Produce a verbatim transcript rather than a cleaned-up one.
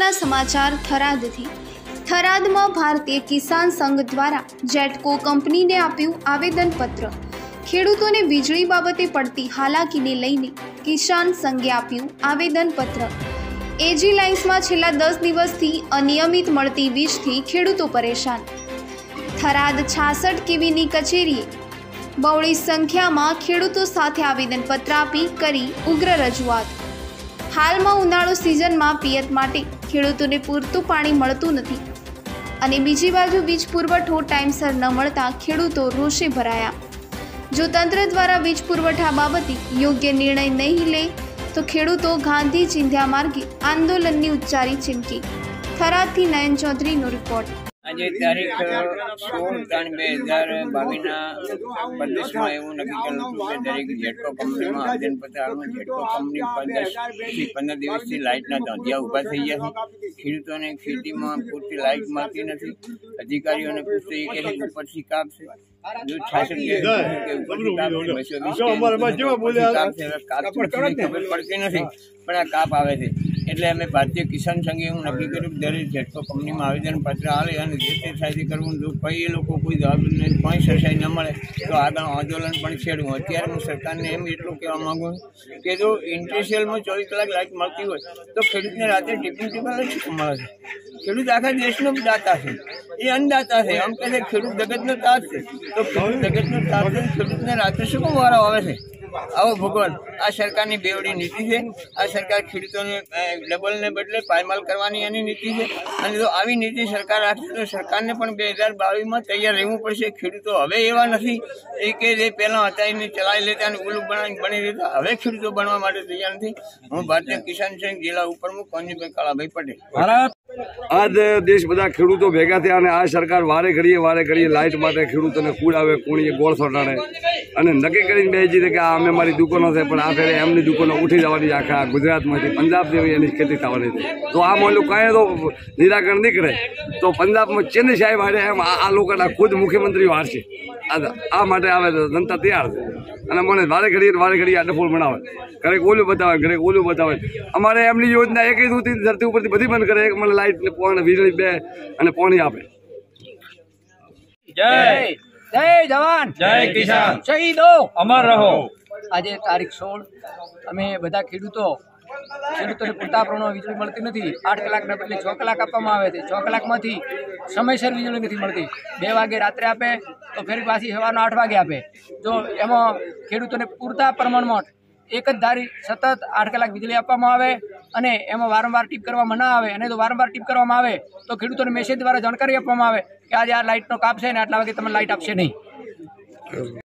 મહત્વના સમાચાર થરાદથી। થરાદમાં ભારતીય કિસાન સંઘ દ્વારા જેટકો કંપનીને આપ્યું આવેદનપત્ર। ખેડૂતોને વીજળી બાબતે પડતી હાલાકીને લઈને કિસાન સંઘે આપ્યું આવેદનપત્ર। એજી લાઇન્સમાં છેલ્લા દસ દિવસથી અનિયમિત મળતી વીજથી ખેડૂતો પરેશાન। થરાદ છાસઠ કેવીની કચેરીએ બહોળી સંખ્યામાં ખેડૂતો સાથે આવેદનપત્ર આપી કરી ઉગ્ર રજૂઆત। હાલમાં ઉનાળુ સિઝનમાં પિયત માટે ખેડૂતોને પૂરતું પાણી મળતું નથી અને બીજી બાજુ વીજ પુરવઠો ટાઈમસર ન મળતા ખેડૂતો રોષે ભરાયા। જો તંત્ર દ્વારા વીજ પુરવઠા બાબતે યોગ્ય નિર્ણય નહીં લે તો ખેડૂતો ગાંધી ચિંધ્યા માર્ગે આંદોલનની ઉચ્ચારી ચીમકી। થરાદથી નયન ચૌધરીનો રિપોર્ટ। આજે તારીખ સોળ ત્રણ બે હજાર બાવીસના પ્રદેશમાં એવું નક્કી કરેલું હતું કે દરેક જેટકો કંપનીમાં આવેદનપત્ર આપવાનું। જેટકો કંપની દસથી પંદર દિવસથી લાઇટના ધંધિયા ઊભા થઈ ગયા છે। ખેડૂતોને ખેતીમાં પૂરતી લાઇટ મળતી નથી। અધિકારીઓને પૂછતો એ કહે છે ઉપરથી કાપ છે, દૂધ છાસઠ કે ઉપરથી કાપ છે, બસો વીસ કાપ ખબર પડતી નથી પણ આ કાપ આવે છે। એટલે અમે ભારતીય કિસાન સંઘે એવું નક્કી કર્યું કે દરેક જેટકો કંપનીમાં આવેદનપત્ર આવે અને જે તે થાય કરવું। જો કંઈ એ લોકો કોઈ જવાબ નહીં, કોઈ સરસાઈ ન મળે તો આગળ આંદોલન પણ છેડવું। અત્યારે હું સરકારને એમ એટલું કહેવા માગું કે જો ઇન્ડસ્ટ્રીયલમાં ચોવીસ કલાક લાઇટ મળતી હોય તો ખેડૂતને રાત્રે ટિફિન ટિફિન શું મળે છે? ખેડૂત આખા દેશનો દાતા છે, એ અન્નદાતા છે। આમ કહે છે ખેડૂત જગતનો તાજ છે, તો ખેડૂત જગતનો તાજ છે, ખેડૂતને રાત્રે શું વારો આવે છે? આવો ભગવાન, આ સરકારની બેવડી નીતિ છે। આ સરકાર ખેડૂતોને ડબલને બદલે પાયમાલ કરવાની એની નીતિ છે અને જો આવી નીતિ સરકાર રાખશે તો સરકારને પણ બે હજાર બાવીસમાં તૈયાર રહેવું પડશે। ખેડૂતો હવે એવા નથી એ કે જે પહેલાં હતા એને ચલાવી લેતા અને ઓલું બનાવી બની લેતા, હવે ખેડૂતો બનવા માટે તૈયાર નથી। હું ભારતીય કિસાન સંઘ જિલ્લા ઉપપ્રમુખ કોંજીભાઈ કાળાભાઈ પટેલ। આજ દેશ બધા ખેડૂતો ભેગા થયા અને આ સરકાર વારે ઘડીએ વારે ઘડીએ લાઇટ માટે ખેડૂતોને કૂડ આવે, કૂણીએ ગોળ સોટાડે અને નક્કી કરીને બેસી કે આ અમે મારી દુકાનો છે પણ આ ફેરે એમની દુકાનો ઉઠી જવાની, આખા ગુજરાતમાંથી પંજાબ જેવી એની ખેતી થવાની છે। તો આ મોલું કાંઈ તો નિરાકરણ નીકળે તો પંજાબમાં ચેન્નઈ સાહેબ હારે એમ આ લોકોના ખુદ મુખ્યમંત્રીઓ હારશે। આ માટે આવે તો જનતા તૈયાર છે અને મને વારે ઘડીએ વારે ઘડીએ આ ડફોલ બનાવે, ઘરેક ઓલું બતાવે, ઘરેક ઓલું બતાવે। અમારે એમની યોજના એક જ ધરતી ઉપરથી બધી બંધ કરે, એક મને લાઇટ ને વીજળી બે અને પાણી આપે। જય જય જવાન, જય કિસાન, શહીદો અમર રહો। આજે તારીખ સોળ અમે બધા ખેડૂતો ખેડૂતોને પૂરતા પ્રમાણમાં વીજળી મળતી નથી। આઠ કલાકના બદલે છ કલાક આપવામાં આવે છે। છ કલાકમાંથી સમયસર વીજળી નથી મળતી। બે વાગે રાત્રે આપે તો ફરી પાછી સવારના આઠ વાગે આપે। જો એમાં ખેડૂતોને પૂરતા પ્રમાણમાં એક જ ધારી સતત આઠ કલાક વીજળી આપવામાં આવે અને એમાં વારંવાર ટીપ કરવામાં ના આવે અને જો વારંવાર ટીપ કરવામાં આવે તો ખેડૂતોને મેસેજ દ્વારા જાણકારી આપવામાં આવે કે આજે આ લાઇટનો કાપ છે ને આટલા વાગે તમને લાઇટ આપશે નહીં।